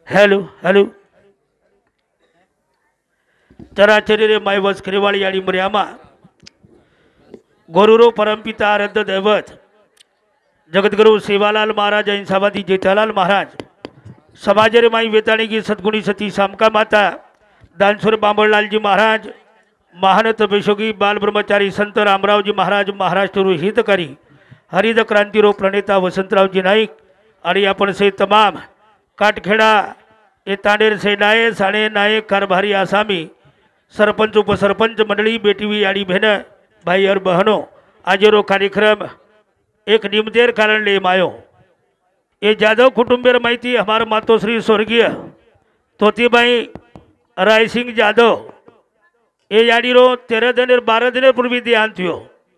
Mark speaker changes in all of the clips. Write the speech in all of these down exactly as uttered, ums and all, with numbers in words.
Speaker 1: Hello hello चराचरी रे माय वस खरीवाळी आणि मर्यामा गुरुरो परमपिता आराध्य दैवत जगतगुरु सेवालाल महाराज इंसावादी जेठालाल महाराज समाज रे माई वेताणी की सद्गुणी सती शामका माता दानसुर बांबळलालजी महाराज महानत बेशोगी बाल ब्रह्मचारी संत रामरावजी महाराज महाराष्ट्र हितकारी हरित क्रांतिरो प्रणेता वसंतरावजी नाईक आणि आपण से तमाम काटखेडा ये तांडेर से नाये साणे नायक कारभारी आसामी सरपंच उपसरपंच मंडली बेटीवी आणि बहन भाई और बहनों आजरो कार्यक्रम एक निमदेर कारण ले मायो ये जादव कुटुंबेर माहिती हमार मातोश्री स्वर्गीय तोतीबाई राय सिंह जादव ये याडीरो तेरह दिन बारह दिन पूर्वी देहांत थयो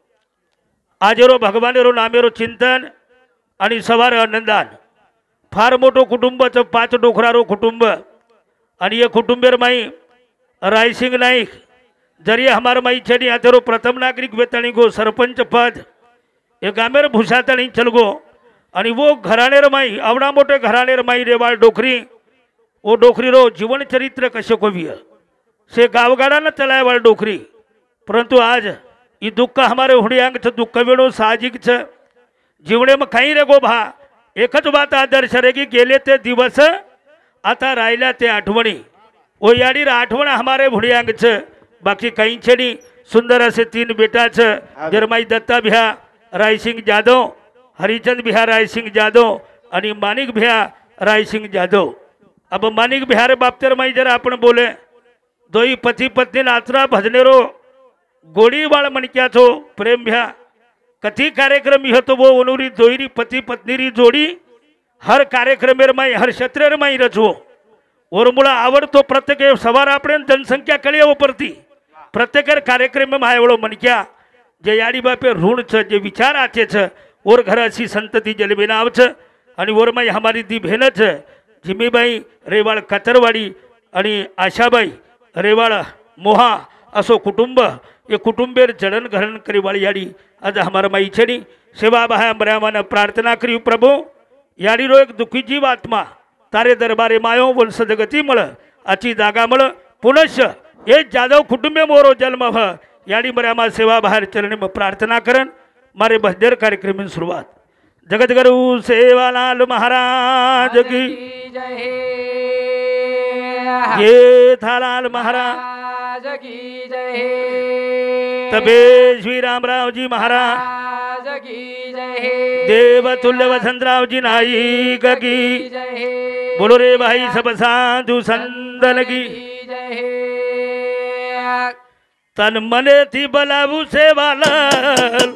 Speaker 1: आजरो भगवानेरो नामेरो चिंतन आणि सवार आनंदान फार मोठो कुटुंबाचं पाच डोखरारो कुटुंब आणि ये कुटुंबेर माई रायसिंग नाईक जरी हमार माई छड़ी आतेरो प्रथम नागरिक वेतणी गो सरपंच पद ये गामेर भूषातणी चलगो आणि वो घराणेर माई आवडा मोठे घराणेर माई रेवाळ डोकरी वो डोकरी रो जीवन चरित्र कशे कोविय से गावगाड़ा न चलाए वाल डोकरी परंतु आज ये दुख हमारे हुडियांग छ दुख वेणो साहजिक छ जीवने में काही रे गो भा एकच बात आदर्श रे की गेले ते दिवस आता राहिल्या ते आठवणी ओ याडीर आठवण हमारे हुडियांग छ बाकी काही छेडी सुंदर असे तीन बेटा छ जरमाई दत्ता बिहा रायसिंग जादव हरिचंद बिहा रायसिंग जादव आणि मानिक बिहा रायसिंग जादव अब मानिक बिहार बापतेर माई जरा आपण बोले दोई पति पत्नी नाचरा भजनेरो गोडीवाळ मणक्याचो प्रेम भ्या कथी कार्यक्रम होतो वो उनुरी दोईरी पति पत्नीरी जोडी हर कार्यक्रमेर माई हर क्षेत्रेर माई रचवो ओरमुळा आवडतो प्रत्येक सवार आपण जनसंख्या कळी वरती प्रत्येक कार्यक्रम में एवढो मणक्या जे याडी बापे ऋण छ जे विचार आचे छ और घर अशी संतती जलबेनाव छ आणि ओर माई हमारी दी बहन छ जिमीबाई रेवाळ कतरवाडी आणि आशाबाई रेवाळ मोहा असो कुटुंब ये कुटुंबेर जड़न घरण करीवाळी याडी आज हमारा माई छेड़ी सेवा बहा मर्यामान प्रार्थना करी प्रभु याडी रो एक दुखी जीव आत्मा तारे दरबारे मायो वंशज गती मळ आची जागा मळ पुनश्च ये जादव कुटुंबे मोरो जन्म भ याडी मर्यामा सेवा बाहेर चरणी में प्रार्थना करन मारे बहदेर कार्यक्रम में शुरुआत जगतगुरु सेवालाल महाराज की
Speaker 2: जय
Speaker 1: जेठालाल महाराज
Speaker 2: की जय
Speaker 1: तबे श्री रामराव जी महाराज
Speaker 2: की जय
Speaker 1: देवतुल्य वसंतराव जी नाईक की
Speaker 2: जय
Speaker 1: बोलो रे भाई सब साधु संतन की
Speaker 2: जय
Speaker 1: तन मने थी बलाबू सेवालाल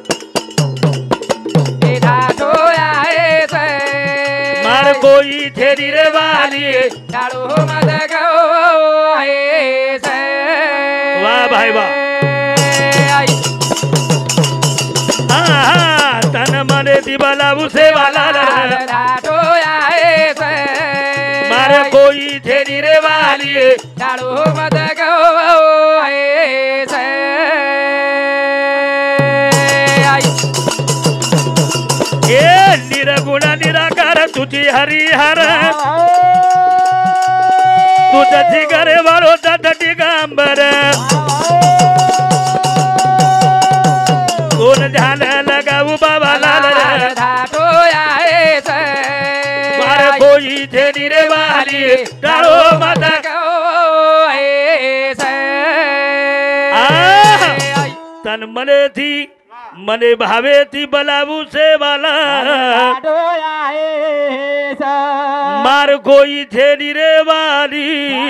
Speaker 2: तो आए से
Speaker 1: मार कोई थेरी रे वाली
Speaker 2: डालो मत गो आए से
Speaker 1: वाह भाई वाह हाँ हाँ तन मने थी बलाबू सेवालाल
Speaker 2: तो आए से
Speaker 1: मार कोई थेरी रे वाली
Speaker 2: डालो मत गो आए से
Speaker 1: ये निरगुण निराकार तुझी हरिहर तुझी घरे वालो दादा दिगंबर कोण ध्यान लगाऊ बाबा लाल
Speaker 2: तो आए से
Speaker 1: मार कोई थेरी रे वाली डालो माता तन मने थी मने भावे थी बलाबू से वाला मार कोई थेरी रे वाली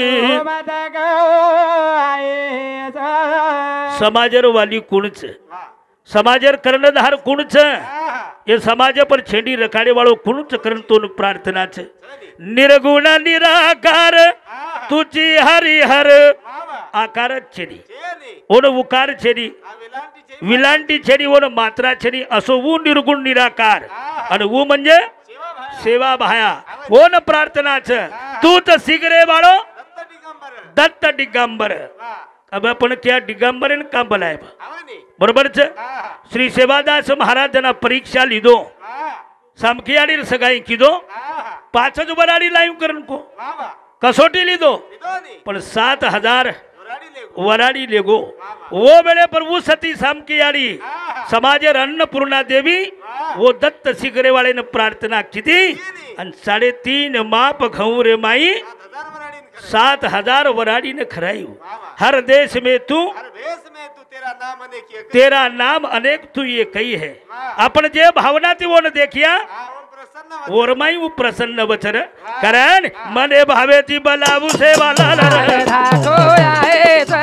Speaker 1: समाजर वाली कुणच समाजर कर्णधार कुणच ये समाज पर छेड़ी रखाड़े वालों कुणच करण तो प्रार्थना छ निर्गुण निराकार तुझी हरिहर आकार छेड़ी ओन उकार छेड़ी विलांटी छेड़ी ओन मात्रा छेड़ी असो वो निर्गुण निराकार आणि वो म्हणजे सेवा भाया ओन प्रार्थना छ तू तो सिगरे वालो दत्त दिगंबर अब आपण क्या दिगंबर का बोलाय बरोबर छ श्री सेवादास महाराजना परीक्षा लीधो सामखियाडी सगाई कीधो પાંચ જ વરાડી લાવ્યું કરણ કો
Speaker 3: વાહ વાહ
Speaker 1: કસોટી લીધો
Speaker 3: લીધો ની
Speaker 1: પણ સાત હજાર
Speaker 3: વરાડી લેગો
Speaker 1: વરાડી લેગો वो बेले प्रभु सती साम की यारी समाजे अन्नपूर्णा देवी वो दत्त शिखरे वाले ने प्रार्थना की थी अन साढ़े तीन माप घऊ रे माई
Speaker 3: सात हजार वराडी ने खराई
Speaker 1: सात हजार वराडी ने खराई हर देश में तू
Speaker 3: हर देश में तू तेरा नाम अनेक ये
Speaker 1: तेरा नाम अनेक तू ये कही है अपन जे भावना थी वो न देखिया
Speaker 3: हां ओम प्रसन्न
Speaker 1: ओरमाई वो प्रसन्न बचर करण मने भावे थी बलावु से वाला
Speaker 2: धातो आए से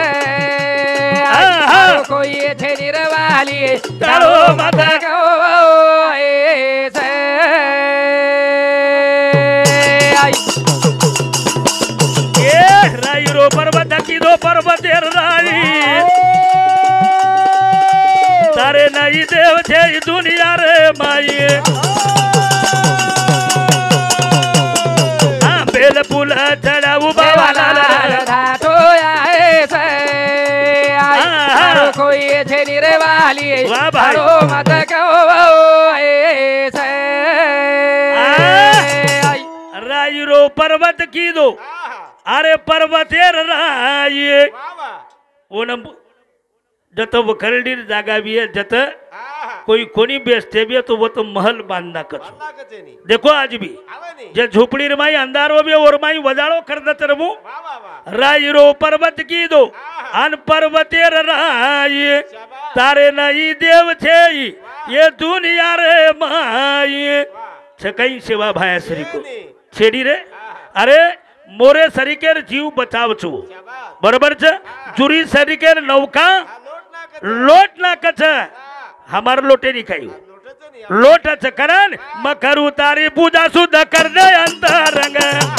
Speaker 2: हारो कोई थे निरवाली तारो माता को आए से आई
Speaker 1: ए राई रो पर्वत की दो पर्वत राई तारे नई देव छे ई दुनिया रे माई हां बेल पुल चढ़ाऊ बाबा
Speaker 2: धातो आए से कोई थे निरवाली तारो माता को आए से आई
Speaker 1: राई रो पर्वत की दो अरे पर्वतेर राई
Speaker 3: वाह वाह
Speaker 1: ओन जत वखरडी जागा भी है जत
Speaker 3: हां
Speaker 1: कोई कोनी बेचते भी है तो वो तो महल बांधना कछो
Speaker 3: वरना कचे नी
Speaker 1: देखो आज भी
Speaker 3: आवे नी
Speaker 1: जे झोपड़ी रे माई अंधारो भी और माई वजाड़ो कर दत रमु
Speaker 3: वाह वाह वाह
Speaker 1: राई रो पर्वत की दो अन पर्वतेर राई तारे नई देव छे ई, ये दुनिया रे माई छे कई सेवा भाया श्री को छेड़ी रे अरे मोरे सरीकेर जीव बचाव छु बरोबर छे जुरी सरीकेर नौका लोट ना कछ हमार लोटे नहीं खाई लोट छ करन मकरू तारी पूजा शुद्ध कर दे अंतरंग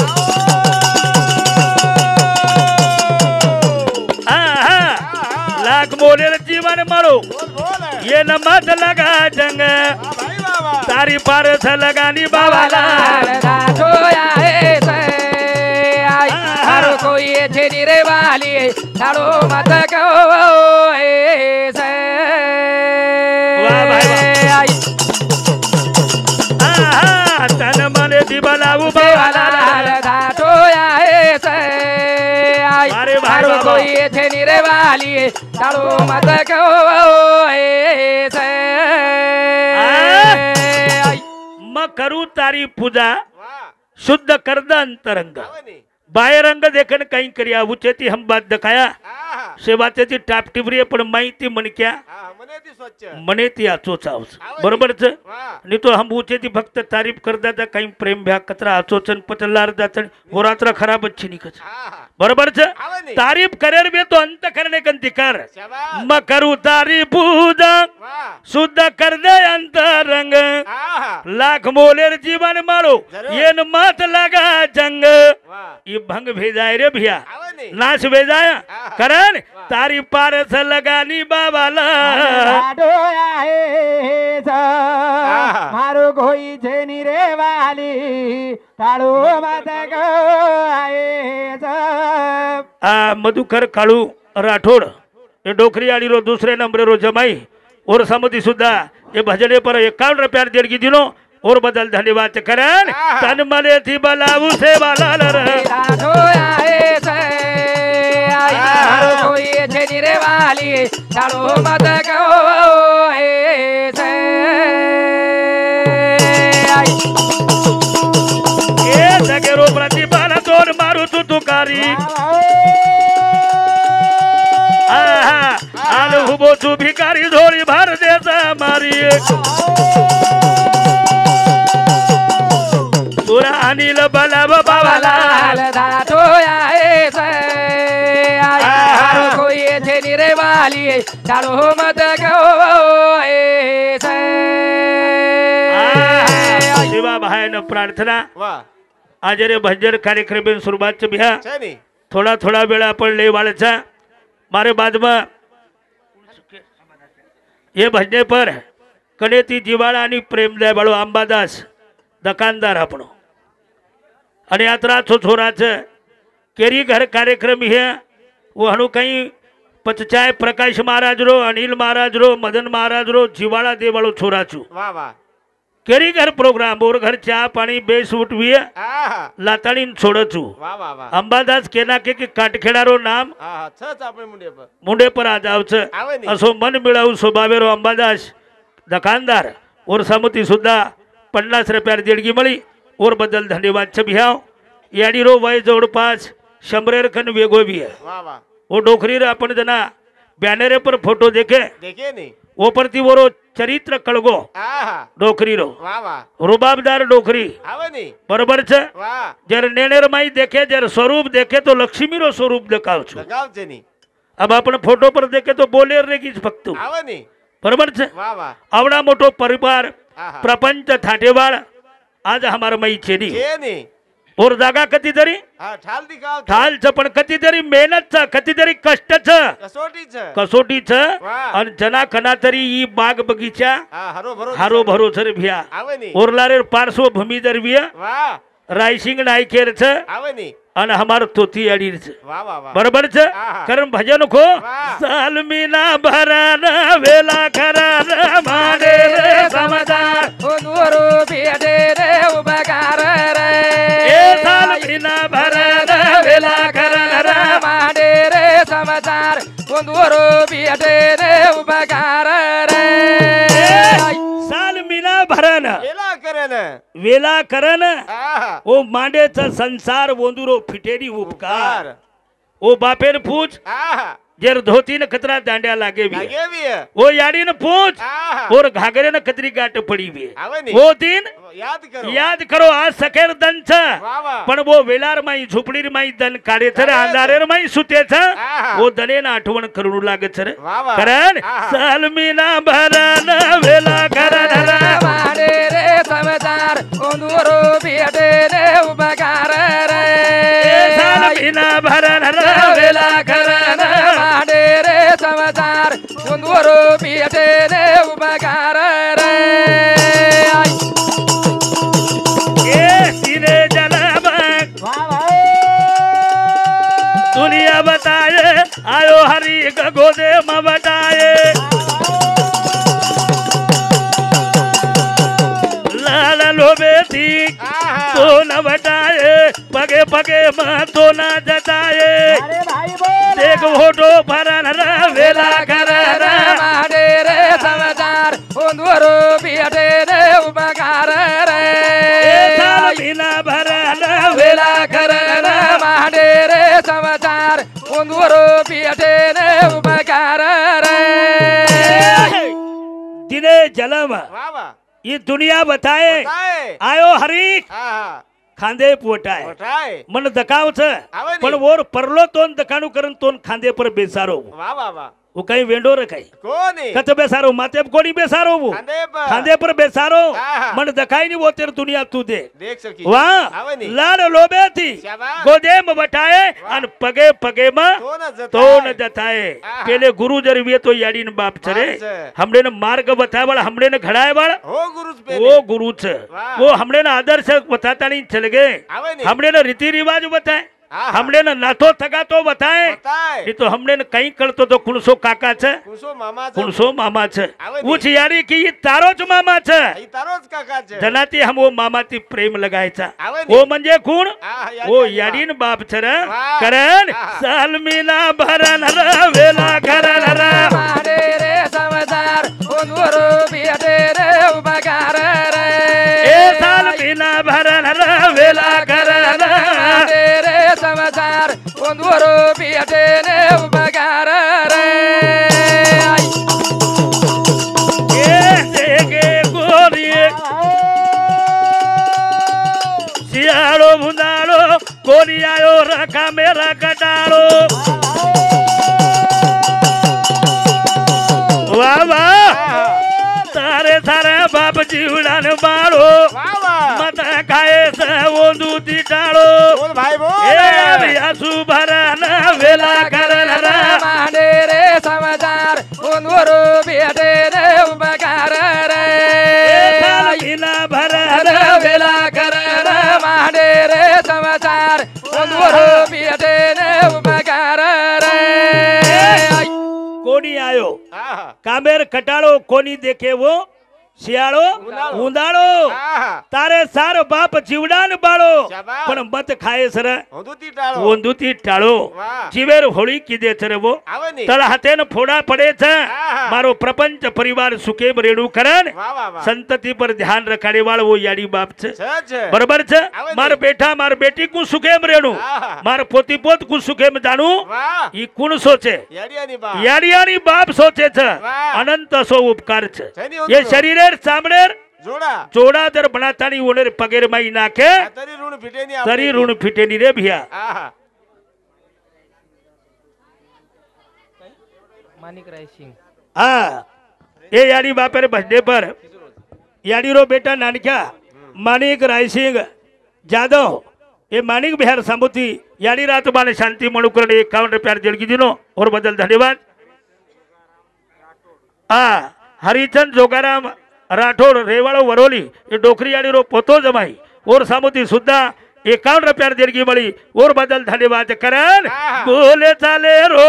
Speaker 1: आहा लाख मोरे जीवन मरो ये न मत लगा जंग तारी पारस लगानी बाबा
Speaker 2: धातो आए से हारो कोई थे निरवाली तारो माता को आए से
Speaker 1: वाह भाई
Speaker 2: आई
Speaker 1: आहा तन मन दी बलाऊ बाबा
Speaker 2: धातो आए से आई
Speaker 1: अरे भाई
Speaker 2: हारो
Speaker 1: बाबा।
Speaker 2: कोई थे निरवाली तारो माता को आए से आई
Speaker 1: म करू तारी पूजा
Speaker 3: वाह
Speaker 1: शुद्ध कर द अंतरंग
Speaker 3: आवे नी
Speaker 1: बाहेरंग देखन कहीं करिया उचेती हम बात दखाया
Speaker 3: हां
Speaker 1: सेवातेची टाप टिबरी पण माहिती मनक्या
Speaker 3: हां मने ती स्वच्छ
Speaker 1: मने ती आचोच आवच बरोबर छ
Speaker 3: वाह
Speaker 1: नहीं तो हम उचेती फक्त तारीफ करदा था कहीं प्रेम भ्या कचरा आचोचन पचलार जातन होरात्र खराब अच्छी निकच
Speaker 3: हां
Speaker 1: बरोबर छ
Speaker 3: आवे नी
Speaker 1: तारीफ करेर बे तो अंत करने कंती कर
Speaker 3: शाबाश
Speaker 1: म करू तारी पूजा
Speaker 3: वाह
Speaker 1: शुद्ध कर दे अंतरंग
Speaker 3: हां
Speaker 1: लाख मोलेर जीवन मारो
Speaker 3: जरूर।
Speaker 1: ये न मत लगा जंग
Speaker 3: वाह
Speaker 1: ये भंग भेजाए रे भैया
Speaker 3: आवे नी
Speaker 1: नाच भेजाया
Speaker 3: हाँ।
Speaker 1: करण तारी पारस लगानी बाबाला
Speaker 2: धातो आए से मारो कोई थे निरवाली तारो माता को आए से
Speaker 1: आ मधुकर काळू राठोड ये डोकरी रो दुसरे नंबर रो जमाई और समती सुद्धा ये भजने पर एकावन्न रुपया देणगी दिनो और बदल धन्यवाद करण
Speaker 3: हाँ।
Speaker 1: तन मले थी बलाऊ से वाला
Speaker 2: धातो आए से आई हारो कोई थे निरवाली तारो माता को आए से आई
Speaker 1: ए सगेरो प्रतिपाल तोर मारू तू तुकारी आहा आल हुबो तू भिकारी धोरी भर देसा मारी तुरा अनिल बलाव बाबाला
Speaker 2: लाल धातो आए से आई हारो कोई थे निरवाली तारो माता को आए से आई
Speaker 1: सेवा भाईन प्रार्थना
Speaker 3: वाह
Speaker 1: आज रे भजन कार्यक्रम सुरुवात भ्या
Speaker 3: છે ની
Speaker 1: थोड़ा थोड़ा वेळा आपण लई वाळचा मारे बाद में ये भजने पर कनेती जीवाळा आणि प्रेमदय बाळो अंबादास दुकानदार આપણો અને યાત્રા છો છોરા છે કેરી ઘર કાર્યક્રમ है वो हणु कहीं पचचाय प्रकाश महाराज रो अनिल महाराज रो मदन महाराज रो जीवाड़ा देवाळो छोरा छू
Speaker 3: વાહ વાહ
Speaker 1: કેરી ઘર પ્રોગ્રામ બોર ઘર ચા પાણી બે ઉઠવીએ
Speaker 3: આહા
Speaker 1: લાતાણી છોડો છું
Speaker 3: વાહ વાહ વાહ
Speaker 1: અંબાદાસ કેના કે કે કાટખેડારો નામ
Speaker 3: આહા છ છ આપણે મુંડે પર
Speaker 1: મુંડે પર આજ આવશે
Speaker 3: આવે ને
Speaker 1: असो मन मिळावू स्वभावेरो अंबादास दुकानदार और समुती सुद्धा पन्नास रुपयार देणगी मिळी और बद्दल धन्यवाद छबियाव याडीरो वय जवळपास शंभरेर खन वेगो भी है
Speaker 3: वाह वाह
Speaker 1: वो डोखरी रे आपण जना बैनरे पर फोटो देखे
Speaker 3: देखे नहीं
Speaker 1: वो परती वोरो चरित्र कळगो
Speaker 3: आहा
Speaker 1: डोखरी रो
Speaker 3: वाह वाह
Speaker 1: रुबाबदार डोखरी
Speaker 3: આવે नहीं
Speaker 1: बरोबर छे
Speaker 3: वाह
Speaker 1: जर नेनेर माई देखे जर स्वरूप देखे तो लक्ष्मी रो स्वरूप देखाव छो
Speaker 3: लगाव છે नहीं
Speaker 1: अब आपण फोटो पर देखे तो बोलेर रे कीच फक्त
Speaker 3: આવે नहीं
Speaker 1: बरोबर छे
Speaker 3: वाह वाह
Speaker 1: आवडा मोठो परिवार
Speaker 3: आहा
Speaker 1: प्रपंच थाटेवाळ आज हमार मई छेनी
Speaker 3: છે नहीं
Speaker 1: और जागा कती तरी
Speaker 3: હા ઠાલ दिखाव છે
Speaker 1: ठाल छ पण कती तरी मेहनत छ कती तरी कष्ट छ
Speaker 3: कसोटी છે
Speaker 1: कसोटी छ
Speaker 3: वाह
Speaker 1: आणि जना खना तरी ई बाग बगीचा
Speaker 3: હા હરો ભરો
Speaker 1: हारो भरो छर भिया
Speaker 3: આવે નહીં
Speaker 1: ओरलारे पार्श्व भूमि दरविया
Speaker 3: वाह
Speaker 1: रायसिंग नायकेर छ
Speaker 3: આવે नहीं
Speaker 1: आणि हमार तोती अडीर छ
Speaker 3: वाह वाह वाह
Speaker 1: बरोबर छ
Speaker 3: आहा.
Speaker 1: कारण भजन खो
Speaker 3: वाह.
Speaker 1: सालमीना भराना वेला खराना माडे रे समदार
Speaker 2: उंदूर भेटे रे उपकार रे
Speaker 1: ए सालमीना भराना वेला खराना
Speaker 2: माडे रे समाचार उंदूर भेटे रे उपकार रे
Speaker 1: साल मीना भरण
Speaker 3: એલા કરે ને
Speaker 1: वेला करण
Speaker 3: આહા
Speaker 1: ओ मांडेचा संसार वोंदुरो फिटेरी उपकार ओ बापेर पूछ
Speaker 3: આહા
Speaker 1: जेर धोती न खतरा दांड्या लागे भी
Speaker 3: લાગે બી હે.
Speaker 1: ओ याडी न पूछ
Speaker 3: આહા
Speaker 1: और घाघरे न खतरी गाट पड़ी भी
Speaker 3: આવે નહીં
Speaker 1: वो दिन
Speaker 3: યાદ કરો
Speaker 1: याद करो आज सकेर दन छ
Speaker 3: વાહ વાહ
Speaker 1: पण वो वेलार माई झोपडीर माई दन काढे छ रे अंधारेर माई सुते छ
Speaker 3: आहा.
Speaker 1: वो दने न आठवण करू लागे छ रे
Speaker 3: વાહ વાહ
Speaker 1: करण
Speaker 3: आहा.
Speaker 1: साल मीना भरण वेला करण
Speaker 2: माडे रे समाचार उंदूर भेटे रे उपकार रे
Speaker 1: साल मीना भरण वेला करण
Speaker 2: माडे रे समाचार उंदूर भेटे रे उपकार रे
Speaker 1: ए सीने जलबक दुनिया बताए आयो हरि गोदे में बताए लाल लोबे थी
Speaker 3: આહા
Speaker 1: तो न बताए पगे पगे में तो न जताए देख फोटो भरन वेला करन
Speaker 2: माडे रे समाचार उंदूर भेटे रे उपकार रे
Speaker 1: साल बिना भरन
Speaker 2: वेला करन माडे रे समाचार उंदूर भेटे रे उपकार रे
Speaker 1: दिने जलम
Speaker 3: વાહ વાહ
Speaker 1: ये दुनिया बताए
Speaker 3: બતાય
Speaker 1: आयो हरी
Speaker 3: આહા
Speaker 1: खांदे पोटाय
Speaker 3: વટાય
Speaker 1: मन दकाव छ
Speaker 3: આવે નહીં.
Speaker 1: पण वोर परलो तोन दकाणू करून तोन खांदे पर बेसारो
Speaker 3: વાહ વાહ વાહ
Speaker 1: वो काही वेंडो रे काही
Speaker 3: કોની
Speaker 1: कत बेसारो माते कोणी बेसारो वो
Speaker 3: ખાંદે પર
Speaker 1: खांदे पर बेसारो
Speaker 3: आहा.
Speaker 1: मन दकाई नी वो तेर दुनिया तू दे
Speaker 3: દેખ સકી
Speaker 1: वाह
Speaker 3: આવે નહીં
Speaker 1: लाल लोबे थी
Speaker 3: શાબાશ.
Speaker 1: गोदे में बटाए अन पगे पगे में
Speaker 3: તો ન જતા
Speaker 1: तो न जताए
Speaker 3: आहा.
Speaker 1: पेले गुरु जरविए तो याडी न बाप छरे
Speaker 3: बाप छे.
Speaker 1: हमने न मार्ग बताए वाला हमने न घड़ाए वाला
Speaker 3: હો ગુરુજ પે
Speaker 1: वो गुरु छ
Speaker 3: वाह.
Speaker 1: वो हमने न आदर्श बताता नहीं चल गए
Speaker 3: આવે નહીં
Speaker 1: हमने न रीति रिवाज बताए
Speaker 3: आहा.
Speaker 1: हमने न नाथो थगा तो बताए
Speaker 3: બતાય
Speaker 1: नहीं तो हमने न कहीं करतो तो कुणसो काका छ
Speaker 3: કુસો મામા છે
Speaker 1: कुणसो मामा छ
Speaker 3: આવે નહીં.
Speaker 1: उच यारी की ये तारो च मामा छ
Speaker 3: ઈ તારો જ કાકા છે
Speaker 1: जनाती हम वो मामाती प्रेम लगायचा
Speaker 3: આવે નહીં.
Speaker 1: वो म्हणजे कोण
Speaker 3: આહા, યાદ
Speaker 1: वो
Speaker 3: યાદ
Speaker 1: याडीन बाप छ र
Speaker 3: वाह.
Speaker 1: करण
Speaker 3: आहा.
Speaker 1: सालमीना भरन र वेला करन र
Speaker 2: माडे रे समाचार उंदूर भेटे रे उपकार रे
Speaker 1: ए सालमीना भरन र वेला करन र
Speaker 2: माडे रे समाचार उंदूर भेटे रे उपकार रे
Speaker 1: ए देगे गोरी सियाळो मुंदाळो कोणी आयो रखा मेरा कटाळो वाह वाह
Speaker 3: આહા.
Speaker 1: तारे सारे बाप जीवडान बाळो
Speaker 3: વાહ વાહ
Speaker 1: मत खाए स ओंदू ती टाळो
Speaker 3: બોલ ભાઈ
Speaker 1: ए
Speaker 3: બોલ
Speaker 1: आसू भरन वेला करन र
Speaker 2: माडे रे समाचार उंदूर भेटे रे उपकार रे
Speaker 1: सालमीना भरन
Speaker 2: वेला करन माडे रे समाचार उंदूर भेटे रे उपकार रे
Speaker 1: कोणी आयो
Speaker 3: આહા
Speaker 1: कामेर कटाळो कोणी देखे वो શિયાળો
Speaker 3: ઉનાળો.
Speaker 1: ઉનાળો
Speaker 3: આહા
Speaker 1: તારે સાર બાપ જીવડાન બાળો
Speaker 3: શાબાશ.
Speaker 1: પણ મત ખાય સર
Speaker 3: હોદુતી ટાળો
Speaker 1: ઓંધુથી ટાળો
Speaker 3: વાહ
Speaker 1: જીવેર હોળી કીધે છે રે વો
Speaker 3: આવે ને
Speaker 1: તળ હાથે ને ફોડા પડે છે
Speaker 3: આહા.
Speaker 1: મારો પ્રપંચ પરિવાર સુકેમ રેડું કરન
Speaker 3: વાહ વાહ વાહ
Speaker 1: સંતતિ પર ધ્યાન રખાડે વાળો યાડી બાપ છે
Speaker 3: છે છે
Speaker 1: બરોબર છે
Speaker 3: આવે ને.
Speaker 1: માર બેઠા માર બેટી કુ સુકેમ રેડું
Speaker 3: આહા.
Speaker 1: માર પોતી પોત કુ સુકેમ જાણું
Speaker 3: વાહ
Speaker 1: ઈ કુણ સોચે
Speaker 3: યાડિયાની બા
Speaker 1: યાડિયાની બાપ સોચે છે
Speaker 3: વાહ.
Speaker 1: અનંત સો ઉપકાર છે
Speaker 3: શેની
Speaker 1: એ
Speaker 3: ઉતરો?
Speaker 1: શરીરે સાંભળે
Speaker 3: જોડા
Speaker 1: ચોડાદર બનાતાની ઓનેર પગેર માઈ નાખે
Speaker 3: આ તરી ઋણ ફીટે ની આપણે.
Speaker 1: તરી ઋણ ફીટેની રે ભિયા
Speaker 3: આહા
Speaker 2: માનિક રાયસિંગ
Speaker 1: હા એ યાડી બાપેર બર્થડે પર યાડીરો બેટા નાનક્યા માનિક રાયસિંગ જાદવ એ માનિક બિહાર સામુતી યાડી રાત બાને શાંતિ મણુકર ને એકાવન રૂપિયા જળગી દીનો ઓર બદલ ધન્યવાદ હા હરિચંદ જોગારામ રાઠોડ રેવાળો વરોલી એ ડોકરી યાડીરો પોતો જમાઈ ઓર સામુતી સુદ્धा એકાવન રૂપિયા જળગી મળી ઓર બદલ ધન્યવાદ કરન
Speaker 3: આહા.
Speaker 1: બોલે ચાલે રો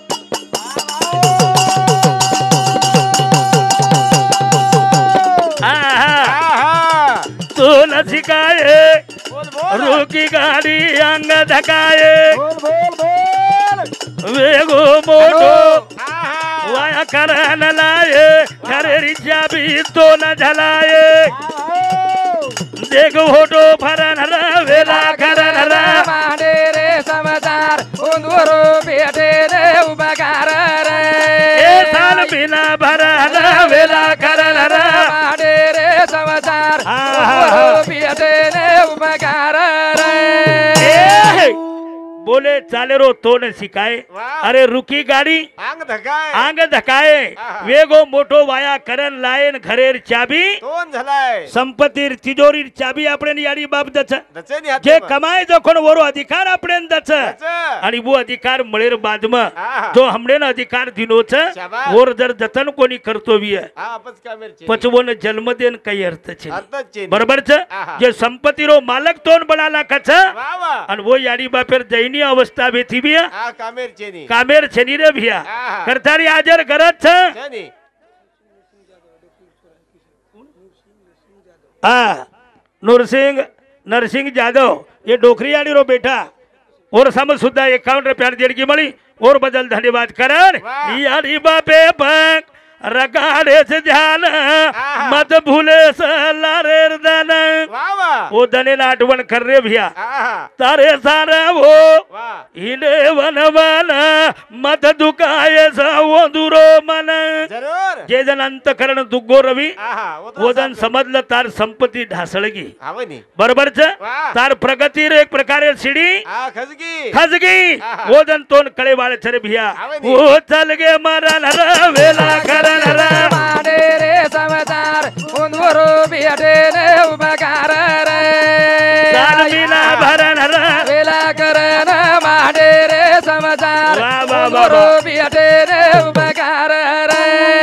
Speaker 1: આહા
Speaker 3: આહા
Speaker 1: તો નસિકાએ
Speaker 3: બોલ બોલ
Speaker 1: રૂકી ગાડી અંગ ધકાએ
Speaker 3: બોલ બોલ બોલ
Speaker 1: વેગો મોટો
Speaker 3: આહા
Speaker 1: વાયા કરન લાયે ઘરે ચાબી તો ન ઝલાયે દેખ હોટો ફરન વેલા કરન રા
Speaker 2: માંડે રે સમાચાર ઉંદરો બેઠે રે ઉપકાર રે
Speaker 1: એ સાલ બિના ભરન વેલા કરન રા
Speaker 2: માંડે રે સમાચાર
Speaker 1: આહા.
Speaker 2: ઉંદરો બેઠે રે ઉપકાર રે
Speaker 1: એ બોલે ચાલે રો તો ન શીખાય
Speaker 3: વાહ.
Speaker 1: અરે રૂકી ગાડી
Speaker 3: આંગ ધકાય
Speaker 1: આંગ ધકાય
Speaker 3: આહા.
Speaker 1: વેગો મોટો વાયા કરન લાયન ઘરેર ચાબી
Speaker 3: તોન ઝલાય
Speaker 1: સંપત્તિ તિજોરી ચાબી આપણે યાડી બાપ દછ
Speaker 3: દચે ની
Speaker 1: જે
Speaker 3: હાથે
Speaker 1: કમાય જોખણ વરો અધિકાર આપણે દછ
Speaker 3: દચે
Speaker 1: અને બુ અધિકાર મળેર બાદમાં
Speaker 3: આહા.
Speaker 1: જો હમણે અધિકાર દીનો છે
Speaker 3: શાબાશ.
Speaker 1: ઓર દર જતન કોની કરતો વિય
Speaker 3: આ આપસ કામેર છે
Speaker 1: પચવોને જન્મ દેન કઈ અર્થ છે
Speaker 3: અર્થ જ છે
Speaker 1: બરાબર છે
Speaker 3: આહા.
Speaker 1: જે સંપત્તિનો માલક તોન બના લાખ છે
Speaker 3: વાહ વાહ
Speaker 1: અને वो याडी बापेर जैनी अवस्था बेथी बिया
Speaker 3: આ કામેર છે ની
Speaker 1: कामेर छनी रे भिया
Speaker 3: आहा.
Speaker 1: करतारी हाजर गरज छ
Speaker 3: છે ની
Speaker 1: हाँ नूरसिंह नरसिंह जादव ये डोखरीयाड़ी रो बेटा और सम सुद्धा एकाउंट रुपया देड़गी मળી और बदल धन्यवाद करण
Speaker 3: वाह.
Speaker 1: यारी बापे पंख रगाड़े से ध्यान
Speaker 3: आहा.
Speaker 1: मत भूले सलारेर दन
Speaker 3: વાહ વાહ
Speaker 1: वो दने नाटवन कर रे भिया
Speaker 3: આહા
Speaker 1: तारे सारा वो
Speaker 3: વાહ
Speaker 1: हिले वन वन मत दुखाए सवो दूरो मन
Speaker 3: જરૂર
Speaker 1: जे जन अंतकरण दुग्गो रवी
Speaker 3: આહા ઓ તો
Speaker 1: वो जन समजलं तार संपत्ती ढासळगी
Speaker 3: આવે ની
Speaker 1: बरोबर छ
Speaker 3: वाह.
Speaker 1: तार प्रगती रे एक प्रकारे सीडी
Speaker 3: આ ખસગી
Speaker 1: खजगी
Speaker 3: आहा.
Speaker 1: वो जन तोन कळे वाळे छरे भिया
Speaker 3: आवे नी.
Speaker 1: वो चल गे मरण र वेला करन र
Speaker 2: માંડે રે સમાચાર ઉંદરો બેઠે રે ઉપકાર રે
Speaker 1: साल मीना भरन र
Speaker 2: વેલા કરન માંડે રે સમાચાર
Speaker 1: વાહ, વાહ, વાહ,
Speaker 2: ઉંદરો
Speaker 1: વાહ.
Speaker 2: બેઠે રે ઉપકાર રે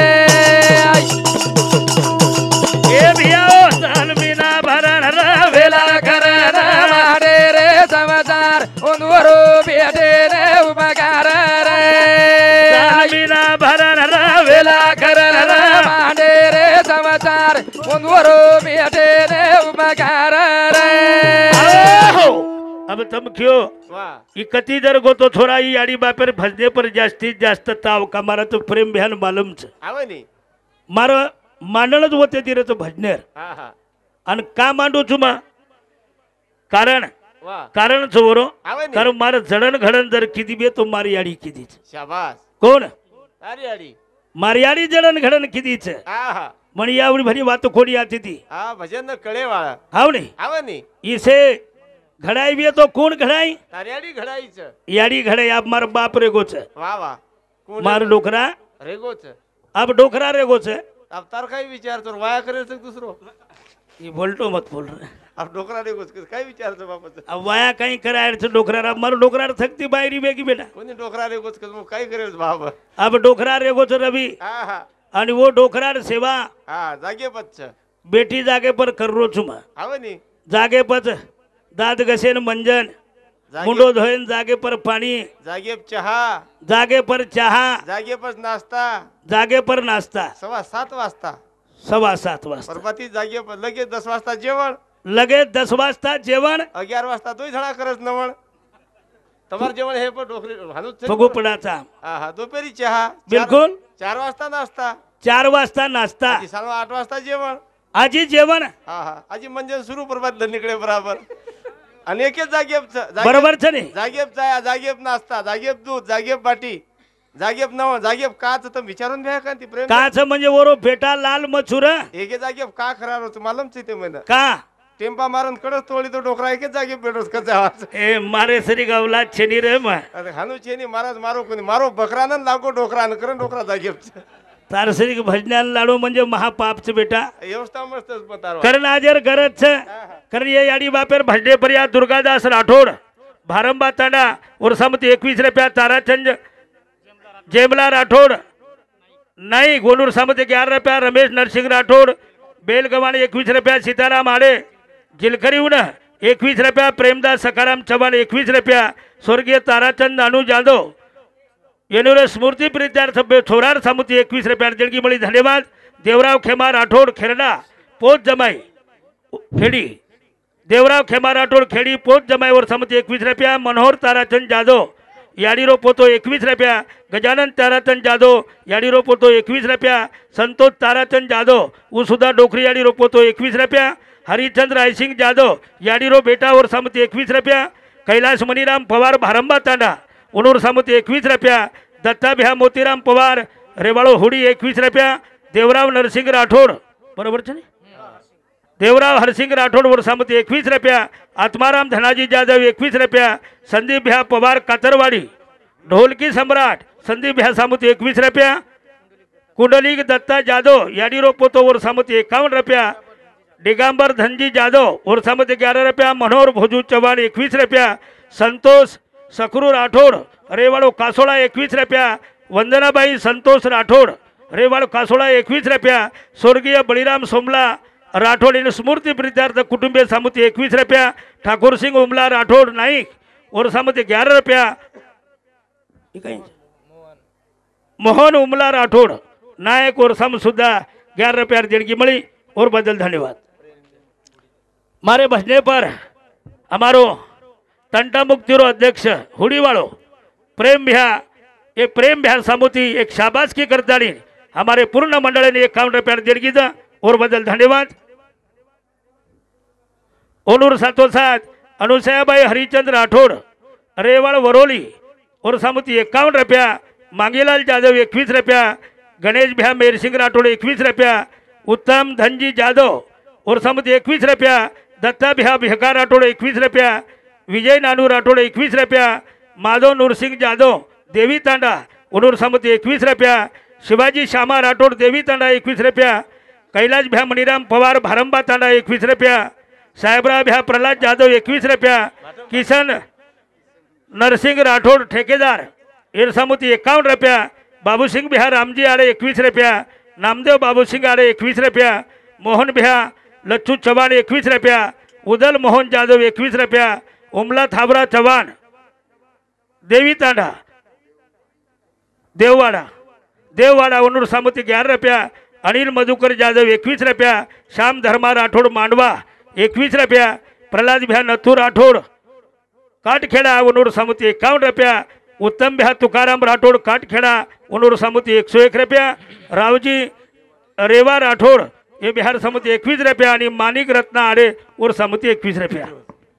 Speaker 1: ए भिया ओ साल मीना भरन र वेला
Speaker 2: વેલા
Speaker 1: करन
Speaker 2: કરન
Speaker 1: र
Speaker 2: માંડે રે સમાચાર ઉંદરો બેઠે રે ઉપકાર રે
Speaker 1: साल मीना भरन र वेला करन र
Speaker 2: માંડે રે સમાચાર ઉંદરો બેઠે રે ઉપકાર રે
Speaker 1: आओ. अब तम क्यों
Speaker 3: વાહ
Speaker 1: ई कती जर गोतो थोड़ा ई आडी बापेर भजने पर जास्तीत जास्त ताव का मारा तो प्रेम भ्यान मालूम छ
Speaker 3: આવે ની
Speaker 1: मारा मांडणच होते तिरे तो भजनेर
Speaker 3: આહા
Speaker 1: आणि का मांडू છું માં कारण
Speaker 3: વાહ
Speaker 1: कारण છો વરો
Speaker 3: આવે ની
Speaker 1: कारण मार जडण घडण जर किदी बे तो मारी आडी किदी छ
Speaker 3: શાબાશ
Speaker 1: कोण
Speaker 3: તારી આડી
Speaker 1: मारी आडी जडण घडण किदी छ
Speaker 3: આહા
Speaker 1: मणी आवडी भरी वातो खोडी आती थी
Speaker 3: આ ભજન નો કળે વાળા
Speaker 1: आवडी
Speaker 3: આવે ની
Speaker 1: इसे घडाई बे तो कोण घडाई
Speaker 3: તારી આડી ઘડાઈ છે
Speaker 1: याडी घडाई आप मार बाप रेगो छ
Speaker 3: વાહ વાહ કોણ
Speaker 1: मार डोकरा
Speaker 3: રેગો છે
Speaker 1: आप डोकरा रेगो छ
Speaker 3: अब तार काय विचार तो वाया करेल तर दुसरो
Speaker 1: ये बोलतो मत बोल रहे
Speaker 3: अब डोकरा रेगो काय विचार तो बापच
Speaker 1: अब वाया काही करायचं डोकरा मारू डोकरा थकती बाहेरी बेगी बेटा
Speaker 3: कोणी डोकरा रेगो मग काय करेल बाप
Speaker 1: अब डोकरा रेगोच रवी
Speaker 3: हा हा
Speaker 1: आणि वो डोकरा सेवा
Speaker 3: हा जागे पच्छ
Speaker 1: बेटी जागे पर करो છું માં
Speaker 3: આવે ની
Speaker 1: जागे पच दात घसेन मंजन
Speaker 3: जागे
Speaker 1: मुंडो धोयन जागे पर पाणी
Speaker 3: जागे चहा
Speaker 1: जागे पर चहा
Speaker 3: जागे पर नाश्ता
Speaker 1: जागे पर नाश्ता
Speaker 3: सवा सात वाजता
Speaker 1: सव्वा सात वाजता
Speaker 3: परपाती जागे लगेच दस वाजता जेवण
Speaker 1: लगेच दस वाजता जेवण
Speaker 3: अगियार वाजता तोही झळा करत नवण તમાર जेवण हे पण डोकरी हाणूच છે.
Speaker 1: फगुपडाचा
Speaker 3: हा हा दुपारी चहा चार-
Speaker 1: बिलकुल.
Speaker 3: चार वाजता नाश्ता
Speaker 1: चार वाजता नाश्ता
Speaker 3: आजी साडे आठ वाजता जेवण
Speaker 1: आजी जेवण
Speaker 3: हा हा आजी म्हणजे सुरू प्रभात निकडे बराबर आणि एकच जागेप
Speaker 1: बरोबर છે ને
Speaker 3: जागेप जाया जागेप नाश्ता जागेप दूध जागेप बाटी जागेप नव जागेप काच तर विचारून घ्या का ती प्रेम
Speaker 1: काच म्हणजे वरो फेटा लाल मचुर
Speaker 3: एके जागेप का खरा होतो मालूम ते म्हण
Speaker 1: का
Speaker 3: टेम्पा मारून कडस तोडी तो डोकरा एकच जागे पेटोस कसा
Speaker 1: ए मारे सरी गावला छेनी रे म
Speaker 3: अरे हानू छेनी महाराज मारो कोणी मारो बकरानं लागो डोकरा करण डोकरा जागेप
Speaker 1: तारसरी भजनान लाडू म्हणजे महापापच बेटा
Speaker 3: व्यवस्था मस्तच बतार
Speaker 1: कारण आजर गरज छ कारण ये याडी बापेर भजडे पर्या दुर्गादास राठोड भारंबा तांडा उरसामती एकवीस रुपया ताराचंद जेमला राठोड नाही गोलूर सामते ग्यारह रुपया रमेश नरसिंह राठोड बेलगवाणी एकवीस रुपया सीताराम आडे जिलकरीहून एकवीस रुपया प्रेमदास सकाराम चव्हाण एकवीस रुपया स्वर्गीय ताराचंद नानू जाधव येणूर स्मृती प्रीत्यार्थ छोरार सामुती एकवीस रुपया देणगी मिळी धन्यवाद देवराव खेमा राठोड खेरडा पोच जमाई खेडी देवराव खेमा राठोड खेडी पोच जमाईवर सामुती एकवीस रुपया मनोहर ताराचंद जाधव याडीरो पोतो एकवीस रुपया गजानन ताराचंद जाधव याडीरो पोतो एकवीस रुपया संतोष ताराचंद जाधव उसुदा डोकरी याडीरो पोतो एकवीस रुपया हरिचंद्र रायसिंग जाधव याडीरो बेटावर सामती एकवीस रुपया कैलास मणिराम पवार भारंबा तांडा उनूर सामती एकवीस रुपया दत्ताभ्या मोतीराम पवार रेवाळो हुडी एकवीस रुपया देवराव नरसिंग राठोड बरोबर छे देवराव हरसिंग राठोड वर सामती एकवीस रुपया आत्माराम धनाजी जाधव एकवीस रुपया संदीप भ्या पवार कातरवाडी ढोलकी सम्राट संदीप भ्या सामती एकवीस रुपया कुंडलिक दत्ता जाधव याडीरो पोतो वर सामती एकावन्न रुपया दिगंबर धनजी जाधव वर सामती ग्यारह रुपया मनोहर भोजू चव्हाण एकवीस रुपया संतोष सकरू राठोड रेवाड़ो कासोड़ा एकवीस रुपया वंदनाबाई संतोष राठोड रेवाड़ो कासोड़ा एकवीस रुपया स्वर्गीय बळीराम सोमला राठोड इन स्मृति प्रीत्यार्थ कुटुंबीय सामुती एकवीस रुपया ठाकुर सिंह उमला राठोड नाईक और सामुती ग्यारह रुपया मोहन उमला राठोड नायक और सम सुद्धा ग्यारह रुपया देणगी मળી और बदल धन्यवाद मारे भजने पर हमारो तंटा मुक्तिरो अध्यक्ष हुडीवाड़ो प्रेम भ्या ये प्रेम भ्या सामुती एक शाबाशकी करतानी हमारे पूर्ण मंडल ने एकावन्न रुपया देणगी दा और बदल धन्यवाद ओनूर सातोसात अनुसयाबाई हरिचंद्र राठोड रेवाड़ वरोली और सामुती एकावन्न रुपया मांगीलाल जाधव एकवीस रुपया गणेश भ्या मेरसिंग राठोड एकवीस रुपया उत्तम धनजी जाधव और सामुती एकवीस रुपया दत्ता भ्या भिका राठोड एकवीस रुपया विजय नानू राठोड एकवीस रुपया माधव नूरसिंग जाधव देवी तांडा उनूर सामुती एकवीस रुपया शिवाजी श्यामा राठोड देवी तांडा एकवीस रुपया कैलाश भ्या मणिराम पवार भारंबा तांडा एकवीस रुपया साहेबराव भ्या प्रल्हाद जाधव एकवीस रुपया किसन नरसिंग राठोड ठेकेदार इरसामुती एकावन्न रुपया बाबूसिंग भ्या रामजी आड़े एकवीस रुपया नामदेव बाबूसिंग आड़े एकवीस रुपया मोहन भ्या लच्छू चव्हाण एकवीस रुपया उदल मोहन जाधव एकवीस रुपया उमला थाबरा चव्हाण देवी तांडा देववाड़ा देववाड़ा उन्नूर सामुती ग्यारह रुपया अनिल मधुकर जाधव एकवीस रुपया श्याम धर्मा राठोड मांडवा एकवीस रुपया प्रल्हाद भ्या नथू राठोड काटखेड़ा उन्नूर सामुती एकावन्न रुपया उत्तम भ्या तुकाराम राठोड काटखेड़ा उन्नूर सामुती एक सौ एक रुपया रावजी रेवा राठोड ये बिहार सामुती एकवीस रुपया आणि मानिक रत्ना आड़े और सामुती एकवीस रुपया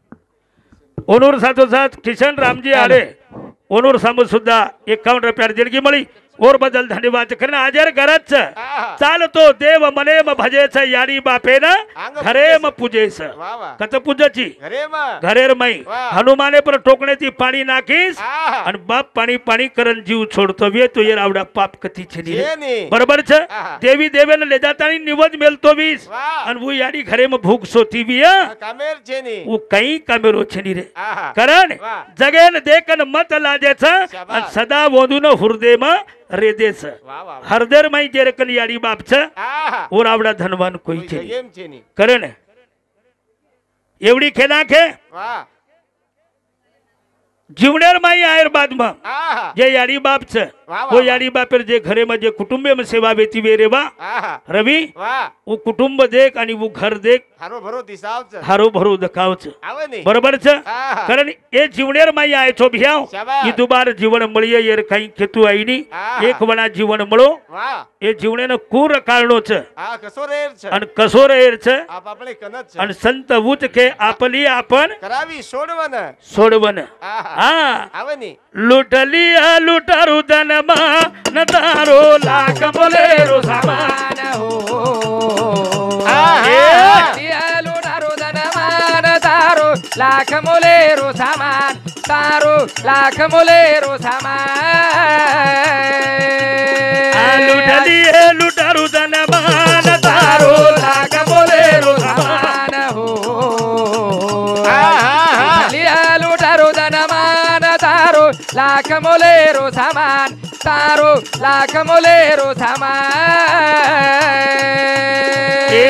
Speaker 1: ओनूर साथोसाथ किशन रामजी आड़े ओनूर सामुत सुद्धा एकावन्न रुपया देणगी मળી और बदल धन्यवाद कारण आजर गरज चालतो देव मने म भजेच याडी बापेन घरे म पूजेस कत पूजची घरेर मई हनुमाने पर टोकण्याची पाणी नाखीस आणि बाप पाणी पाणी करन जीव छोडतो वे तो ये रावडा पाप कथी छेनी बरोबर छ देवी देवेन ले जातानी निवद मेलतो वीस आणि वो याडी घरे म भूख सोती बी
Speaker 3: कामेर छेनी
Speaker 1: वो कई कामेरो छेनी रे कारण जगेन देखन मत लाजेच आणि सदा वोदून हृदय म रेदेस हरदर माई जेरकन याडी बाप छ और आवडा धनवान कोई छे करण एवढी खेना खे જીવનેર માં આયર બાદમાં
Speaker 3: આહા
Speaker 1: જે યાડી બાપ છે
Speaker 3: વાહ, વાહ,
Speaker 1: वो
Speaker 3: વાહ.
Speaker 1: याडी बापेर जे घरे में जे कुटुंबे में सेवा बेती वे रे बा
Speaker 3: આહા
Speaker 1: रवि
Speaker 3: વાહ
Speaker 1: वो कुटुंब देख आणि वो घर देख
Speaker 3: હારો ભરો દિશાવ છે
Speaker 1: हारो भरो दखाव છે
Speaker 3: આવે ને
Speaker 1: बरोबर છે
Speaker 3: આહા
Speaker 1: कारण એ જીવનેર માં આય છો ભ્યાવ
Speaker 3: શાબાશ.
Speaker 1: ઈ દુબાર જીવન મળીએ યાર કઈ ખેતું આઈ ની
Speaker 3: આહા.
Speaker 1: એક વણા જીવન મળો
Speaker 3: વાહ
Speaker 1: એ જીવને ને કુર કાળનો છે
Speaker 3: આ કસો રેર છે
Speaker 1: અને કસોર એર છે
Speaker 3: આપ આપણે કનત છે
Speaker 1: અને સંત ઉચ કે આપલી આપન
Speaker 3: કરાવી છોડવાને
Speaker 1: છોડવન
Speaker 3: આહા
Speaker 1: હા
Speaker 3: આવે ને
Speaker 1: લૂટલી આ લૂટારું ધનમાં ન તારો લાખ બોલેરો સામા
Speaker 2: માન હો
Speaker 3: આહા.
Speaker 2: દિયાલુ તારો ધનમાન તારો લાખ મોલેરો સામાન તારો લાખ મોલેરો સામાન
Speaker 1: આ લૂટલી એ લૂટારું ધનમાં તારો લાખ બોલેરો સામા
Speaker 2: સામાન હો
Speaker 3: આહા.
Speaker 2: દિયાલુ તારો ધનમાન તારો લાખ મોલેરો સામાન તારો લાખ મોલેરો સામાન
Speaker 1: એ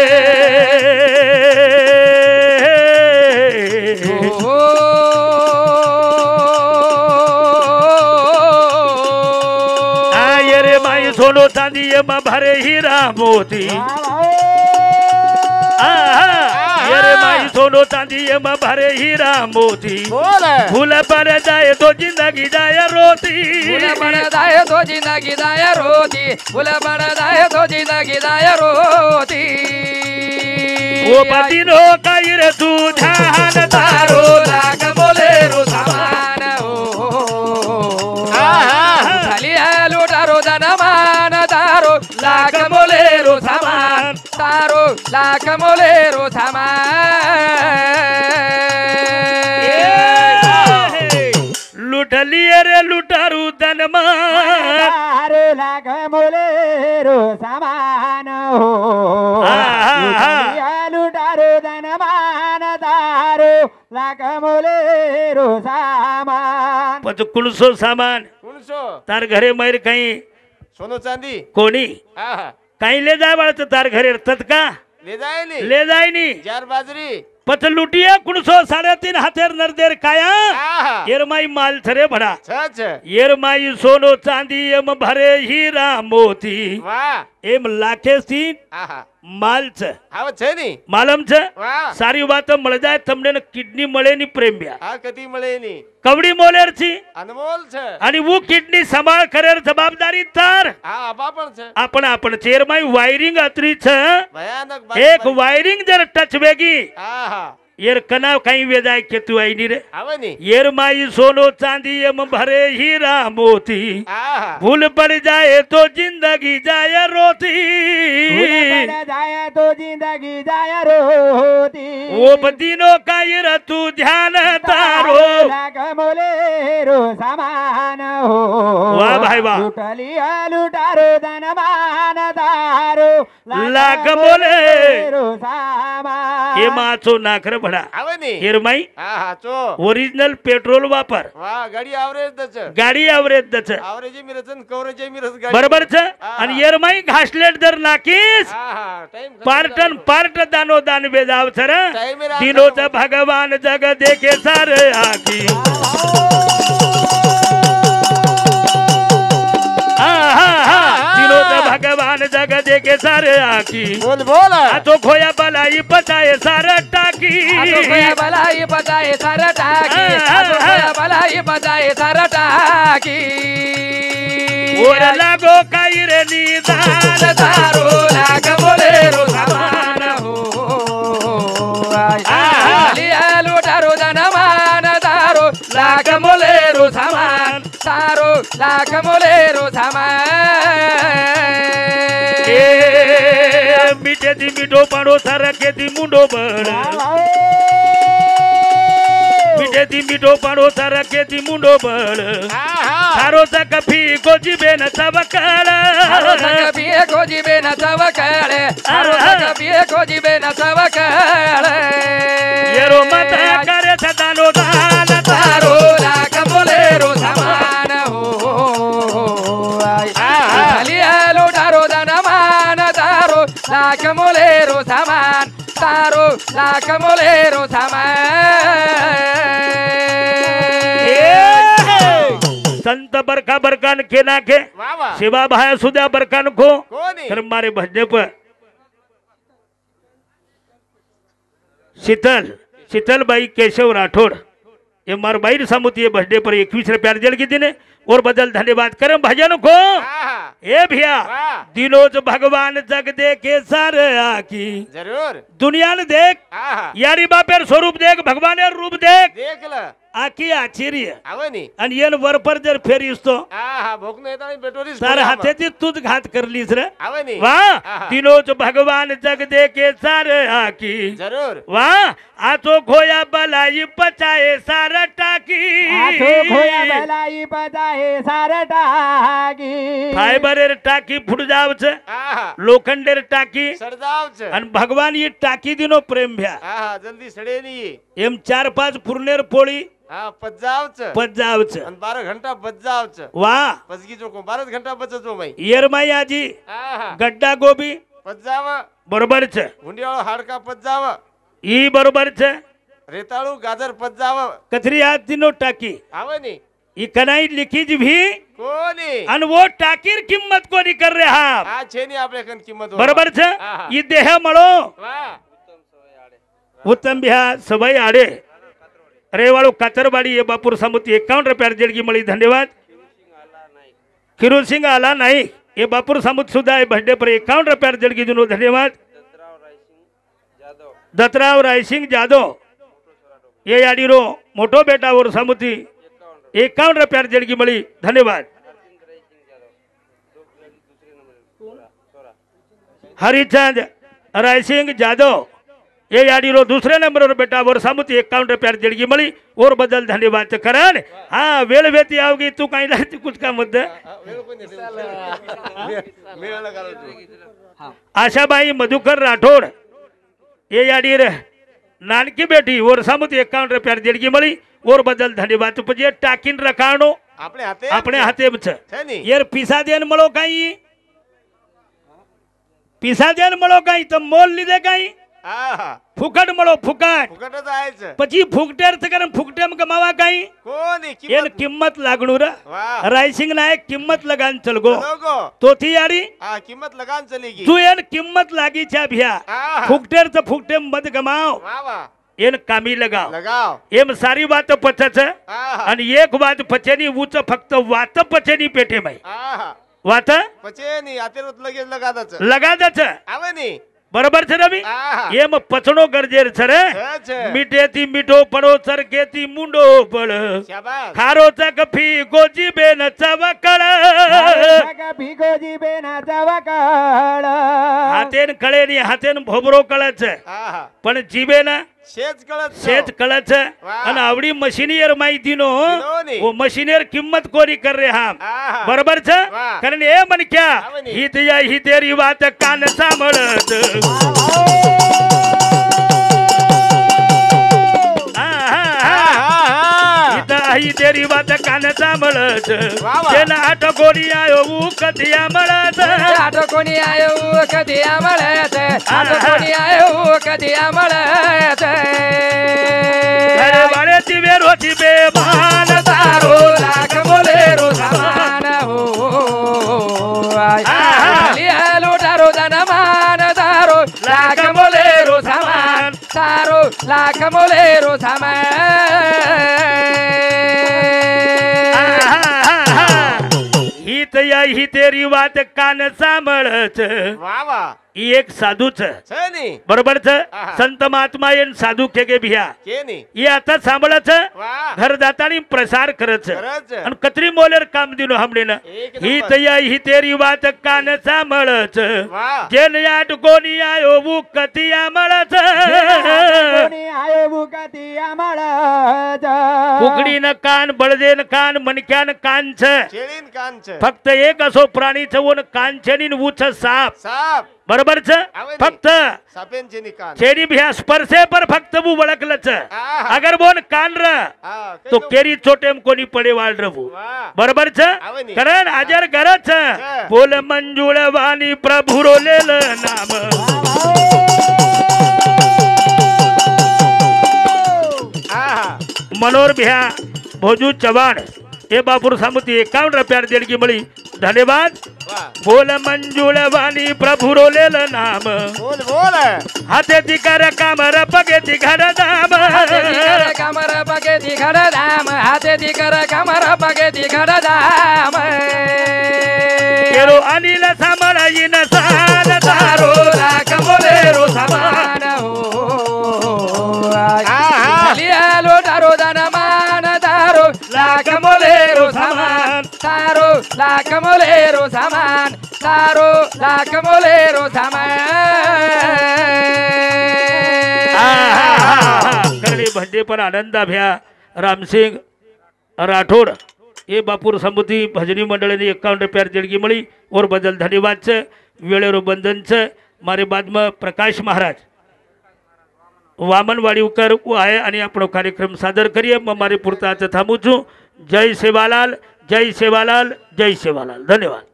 Speaker 1: આ યરે માઈ સોનો ચાંદી એમાં ભરે હીરા મોતી આહા યરે માઈ સોનો ચાંદી એમાં ભરે હીરા મોતી
Speaker 3: બોલે
Speaker 1: ફૂલ પર જાય તો જિંદગી જાય રોતી
Speaker 2: ફૂલ બળદાય તો જિંદગી દાય રોતી ફૂલ બળદાય તો જિંદગી દાય રોતી
Speaker 1: ઓ પતિનો કાઈ રે તું ધ્યાન તારો લાગ બોલેરો સામા
Speaker 2: સામાન હો
Speaker 3: આહા.
Speaker 2: ખાલી આલો તારો ધનમાન તારો લાખ મોલેરો સામાન તારો લાખ મોલેરો સામાન
Speaker 1: લૂટલી રે લૂટારું ધનમાં
Speaker 4: તારે લાગ મોલેરો સામાન હો
Speaker 1: આહા.
Speaker 4: લૂટારો ધનમાન તારો લાગ મોલેરો સામાન
Speaker 1: પછી કુણસો સામાન
Speaker 3: કોણ છો
Speaker 1: તાર ઘરે મર કઈ
Speaker 3: સોનો ચાંદી
Speaker 1: કોની
Speaker 3: આહા
Speaker 1: કઈ લે જાય વાળ તો તાર ઘરે તતકા
Speaker 3: લે જાય ને
Speaker 1: લે જાય ની
Speaker 3: જાર બાજરી
Speaker 1: પછી લૂટીએ કુણસો સાડે તીન હાથેર નરદેર કાયા
Speaker 3: આહા
Speaker 1: એરમાઈ માલ થરે ભડા
Speaker 3: છ છે
Speaker 1: એરમાઈ સોનો ચાંદી એમ ભરે હીરા મોતી
Speaker 3: વાહ
Speaker 1: એમ લાખે થી
Speaker 3: આહા
Speaker 1: માલ છે
Speaker 3: આવે છે ને
Speaker 1: માલમ છે
Speaker 3: વાહ
Speaker 1: સારી વાત મળી જાય તમને કિડની મળે ની પ્રેમ્યા
Speaker 3: આ કદી મળે ની
Speaker 1: કવડી મોલેર છી
Speaker 3: અનમોલ છે
Speaker 1: અને वो કિડની સંભાળ કરે જવાબદારી તાર
Speaker 3: આ આબા પણ છે
Speaker 1: आपण आपण ચેરમાઈ વાયરિંગ અતરી છે
Speaker 3: ભયાનક
Speaker 1: એક વાયરિંગ જર ટચ વેગી
Speaker 3: આહા
Speaker 1: યેર કના કઈ વેદાય કે તું આઈ ની રે
Speaker 3: આવે ને
Speaker 1: યેર માઈ સોનો ચાંદી એમ ભરે હીરા મોતી
Speaker 3: આહા
Speaker 1: ભૂલ પડી જાય તો જિંદગી જાય રોતી
Speaker 4: જાય તો જિંદગી જાય રોતી
Speaker 1: ઓ બધીનો કાયર તું ધ્યાન તારો
Speaker 4: લાગ મોલેરો સામાન હો
Speaker 1: વાહ ભાઈ વાહ.
Speaker 4: લૂટલી લૂટારો ધનમાન તારો
Speaker 1: લાગ મોલેરો
Speaker 4: સામાન
Speaker 1: એ માછો નાખરે ભડા
Speaker 3: આવે ને
Speaker 1: હેરમાઈ
Speaker 3: આહા ચો
Speaker 1: ઓરિજિનલ પેટ્રોલ વાપર
Speaker 3: વાહ ગાડી આવરેજ દ છે
Speaker 1: ગાડી એવરેજ દ છે
Speaker 3: આવરેજ મી રચન કવરેજ મી રસ ગાડી
Speaker 1: બરાબર છે
Speaker 3: હા.
Speaker 1: અને હેરમાઈ ઘાસલેટ દર નાખીશ
Speaker 3: આહા ટાઈમ
Speaker 1: પાર્ટન પાર્ટ દાનો દાન બેદાવ છે રે
Speaker 3: ટાઈમે રાત
Speaker 1: દિનો જ ભગવાન જગ દેખે સારે આખી આહા હા દિનો જ ભગવાન જગ દેખે સારે આખી
Speaker 3: બોલ બોલ
Speaker 1: આ તો ખોયા બલાઈ પતાય સારે ટાકી
Speaker 2: આતો કયા બલાઈ બધાએ સારા ટાકી આતો કયા બલાઈ બધાએ સારા ટાકી
Speaker 1: ઓર લાગો કાઈ રે નિદાન
Speaker 2: તારો લાગ બોલેરો સામાન હો ખાલી આલો તારો ધનમાન તારો લાગ બોલેરો સામાન તારો લાગ બોલેરો સામાન
Speaker 1: એ મીઠેથી મીઠો પાડો સરખેથી મુંડો બળ મીઠેથી મીઠો પાડો સરખેથી મુંડો બળ
Speaker 3: આહા
Speaker 1: તારો સકફી ગોજી બેન તવકળ
Speaker 2: તારો સગ પીએ કોજી બેન તવકળે તારો સગ પીએ કોજી બેન તવકળે
Speaker 1: યેરો માતા કરે સદાનો દાન
Speaker 2: તારો લાખ બોલેરો સામાન હો ખાલી આલો તારો ધનમાન તારો લાખ મોલેરો સામાન તારો લાખ મોલેરો સામાન
Speaker 1: એ संत बरका बरकान के नाखे
Speaker 3: वा वा
Speaker 1: सेवा भाया सुद्या बरकान को
Speaker 3: कोणी
Speaker 1: तर मारे भजने पर शीतल शीतलबाई केशव राठौड़ ये मारबाई सामुती बर्थडे पर इक्कीस रुपया अर्जन की दिन और बदल धन्यवाद करें भजन को
Speaker 3: आहा,
Speaker 1: ए भैया
Speaker 3: वाह।
Speaker 1: दिनोज भगवान जग देखे सर आकी
Speaker 3: जरूर
Speaker 1: दुनिया ने देख
Speaker 3: आहा,
Speaker 1: यारी बापेर स्वरूप देख भगवान रूप देख
Speaker 3: देख ल
Speaker 1: आखी आश्चर्य
Speaker 3: आवनी
Speaker 1: आणि येन वर पर जर फेरीस तो
Speaker 3: आहा भोग नाही तर बेटोरीस
Speaker 1: तर हातेची तूच घात करलीस रे
Speaker 3: आवनी
Speaker 1: वा
Speaker 3: आहा.
Speaker 1: दिनोज भगवान जग देखे सर आकी
Speaker 3: जरूर
Speaker 1: वा आचो खोया बलाई पचाए सार टाकी
Speaker 4: आठो खोया बलाई पदाहे सारटागी
Speaker 1: फायबरेर टाकी फुट जावच
Speaker 3: आहा
Speaker 1: लोखंडेर टाकी
Speaker 3: सरदावच
Speaker 1: आणि भगवान ही टाकी दिनो प्रेम भ्या
Speaker 3: आहा जल्दी सडे नाही
Speaker 1: एम चार पाच पूर्णेर पोळी
Speaker 3: हा पज्जावच
Speaker 1: पच जावच
Speaker 3: आणि बारा घंटा बज्जावच
Speaker 1: वा
Speaker 3: पसगी जो को बाराच घंटा बचतो माई
Speaker 1: येरमाई आजी
Speaker 3: आहा
Speaker 1: गड्डा गोबी
Speaker 3: पज्जाव
Speaker 1: बरोबरच
Speaker 3: हुंडियाळो हाडका पज्जाव
Speaker 1: ई बरोबरच
Speaker 3: रेताळू गाजर पज्जाव
Speaker 1: कचरी हात दिनो टाकी
Speaker 3: आवनी
Speaker 1: ई कनाई लिखीज भी
Speaker 3: कोणी
Speaker 1: आणि वो टाकीर किंमत कोणी कर रे हा
Speaker 3: हा छेनी आपल्या कन किंमत
Speaker 1: बरोबरच
Speaker 3: आहा.
Speaker 1: ई देह मळो
Speaker 3: वा
Speaker 1: उत्तम बिहा सबाई आडे रेवाळू कातरवाडी ये बापूर सामुती एकावन्न रुपया जेडगी मळी धन्यवाद किरोल सिंग आला नाही ये बापूर सामुत सुद्धा आहे बर्थडे पर एकावन्न रुपया जेडगी दिनो धन्यवाद दत्तराव रायसिंग जाधव ये याडीरो मोठो बेटा और सामुती एकावन्न रुपया जेडगी मळी धन्यवाद हरिचंद रायसिंग जाधव ये याडीरो दूसरे नंबर और बेटा और सामुती एकावन्न रुपया जेडगी मळी और बदल धन्यवाद करण हाँ वेळ वेती आओगी तू काही लागती कुछ का मुद्दा
Speaker 3: मिळालं का तू
Speaker 1: आशाबाई मधुकर राठौड़ ये याडीर नानकी बेटी और सामुती एकावन्न रुपया जेडगी मळी और बदल धन्यवाद म्हणजे टाकीन रखाणो
Speaker 3: आपले हाते
Speaker 1: अपने हाथे
Speaker 3: छेनी
Speaker 1: यार पिसा देन मळो काही पिसा देन मळो काही तर मोल लिदे काही
Speaker 3: आहा
Speaker 1: फुकट मळो फुकट
Speaker 3: फुकटच आहेच
Speaker 1: પછી ફૂકટેર કારણ ફૂકટેમ કમાવા કાઈ
Speaker 3: कोणी
Speaker 1: એન
Speaker 3: किंमत
Speaker 1: કિંમત લાગણું ર
Speaker 3: वा
Speaker 1: રાયસિંગ નાયક કિંમત લગાન ચલગો
Speaker 3: लोगो
Speaker 1: તોથી યારી
Speaker 3: हा किंमत लगान चलेगी
Speaker 1: તું એન કિંમત લાગી છે ભ્યા
Speaker 3: आहा
Speaker 1: ફૂકટેર તો ફૂકટેમ મત ગમાવ
Speaker 3: वा वा
Speaker 1: એન કામી લગાવ
Speaker 3: लगाव
Speaker 1: એમ સારી વાત પચે છે
Speaker 3: आहा
Speaker 1: અને એક વાત પચેની ઊંચ ફક્ત વાત પચેની પેટે ભાઈ
Speaker 3: आहा
Speaker 1: વાત
Speaker 3: पचेनी आतेरत लगेच लगादाच
Speaker 1: લગા દે છે
Speaker 3: आवनी
Speaker 1: બરોબર છે રવિ
Speaker 3: आहा
Speaker 1: એમ પચણો ગરજેર છે રે
Speaker 3: छे छे
Speaker 1: મીઠેથી મીઠો પડો સરખેથી મુંડો પડ
Speaker 3: शाबाश
Speaker 1: ખારો ચકફી ગોજી બેન ચવકળ
Speaker 4: ભીગોજી બેના ચવકળ
Speaker 1: હાથેન કળેની હાથેન ભોબરો કળે છે
Speaker 3: आहा
Speaker 1: પણ જીબેના
Speaker 3: शेज कळत
Speaker 1: સેજ કળે છે
Speaker 3: વાહ.
Speaker 1: અને આવડી મશીનિયર માહિતીનો
Speaker 3: દિનોની.
Speaker 1: ઓ મશીનિયર કિંમત કોરી કર રે હા
Speaker 3: आहा
Speaker 1: બરોબર છે
Speaker 3: વાહ.
Speaker 1: કારણ એ મન ક્યા
Speaker 3: આવની.
Speaker 1: હિત યા હિતેરી વાત કાન સાંભળત આહા
Speaker 3: आहा
Speaker 1: હિત હિતેરી વાત કાન સાંભળત
Speaker 3: વાહ, વાહ.
Speaker 1: તેના આટ ગોરી આયો હું કથિયા મળત
Speaker 2: આટો કોની આયો કદી મળે છે આટો કોની આયો કદી મળે છે
Speaker 1: ઘરે વાળે જીવે રોજી બે માન
Speaker 2: તારો લાખ બોલેરો સમાન હો લિયાલો તારો ધનમાન તારો લાખ બોલેરો સમાન તારો લાખ બોલેરો સમાન
Speaker 1: હિત યા હિતેરી વાત કાન સાંભળત
Speaker 3: वा वा
Speaker 1: ઈ એક સાધુ છે
Speaker 3: छे नी
Speaker 1: બરોબર છે
Speaker 3: આહા.
Speaker 1: સંત મહાત્મા એને સાધુ કે કે ભિયા
Speaker 3: के नी
Speaker 1: એ आता સાંભળે છે
Speaker 3: वा
Speaker 1: ઘરદાતાની પ્રસાર કરે છે
Speaker 3: खरंच
Speaker 1: અને કતરી મોલેર કામ દીનો હમણે ને
Speaker 3: એક નંબર.
Speaker 1: હિત યા હિતેરી વાત કાન સાંભળે છે
Speaker 3: वा
Speaker 1: જેન યાટ કોની આયો હું કથિયા મળે છે
Speaker 4: કોની આયો બુકતી અમળ
Speaker 1: કુકડી ન કાન બળદે ન કાન મનક્યા ન કાન છે
Speaker 3: शेळीन कान छे
Speaker 1: ફક્ત એક અસો પ્રાણી છે ઓન કાન છે ની વું છે સાપ
Speaker 3: साप
Speaker 1: बरोबर છે
Speaker 3: આવે ને.
Speaker 1: ફક્ત
Speaker 3: सापेन छे नी कान
Speaker 1: છેડી ભ્યા સ્પર્શે પર ફક્ત હું વળકલ છે
Speaker 3: आहा
Speaker 1: અગર બોન કાન ર
Speaker 3: हा
Speaker 1: તો કેરી ચોટેમ કોની પડે વાળ રવું
Speaker 3: वा
Speaker 1: બરોબર છે
Speaker 3: આવે ને.
Speaker 1: કરણ હાજર ઘર છે
Speaker 3: છે.
Speaker 1: બોલ મંજુળ વાની પ્રભુ રો લેલ નામ
Speaker 3: आहा
Speaker 1: मनोर भ्या भोजू चव्हाण हे बापूर सामुती एकावन्न रुपयार देणगी मिळी धन्यवाद
Speaker 3: वा
Speaker 1: बोल मंजुळ वाणी प्रभु रोलेल नाम
Speaker 3: बोल बोल
Speaker 1: हाते तिकर कामर पगे तिघड दाम
Speaker 2: हाते दिकर कमर पगे दिखड धाम हाते दिकर कमर पगे दिखड धाम
Speaker 1: केरो अनिल सामळ इन सान
Speaker 2: तारो
Speaker 1: तारो
Speaker 2: लाख मोलेरो समान हो लियालो तारो दनमान तारो लाख मोलेरो समान तारो लाख मोलेरो समान तारो लाख मोलेरो समान
Speaker 1: करणे भंडे पण आनंद भ्या रामसिंग राठोड ये बापूर समुती भजनी मंडळाने एकावन्न रुपयार देणगी मिळी और बदल धन्यवाद छ वेळेरो बंधन छ मारे बादमा प्रकाश महाराज वामन वाडीकर वो आहे आणि આપણો કાર્યક્રમ સાદર કરીએ મારે પૂરતા હાથે થામું છું જય સેવાલાલ જય સેવાલાલ જય સેવાલાલ ધન્યવાદ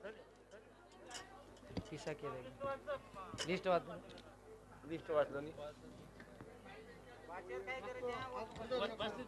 Speaker 3: लिस्ट वाचलं नाही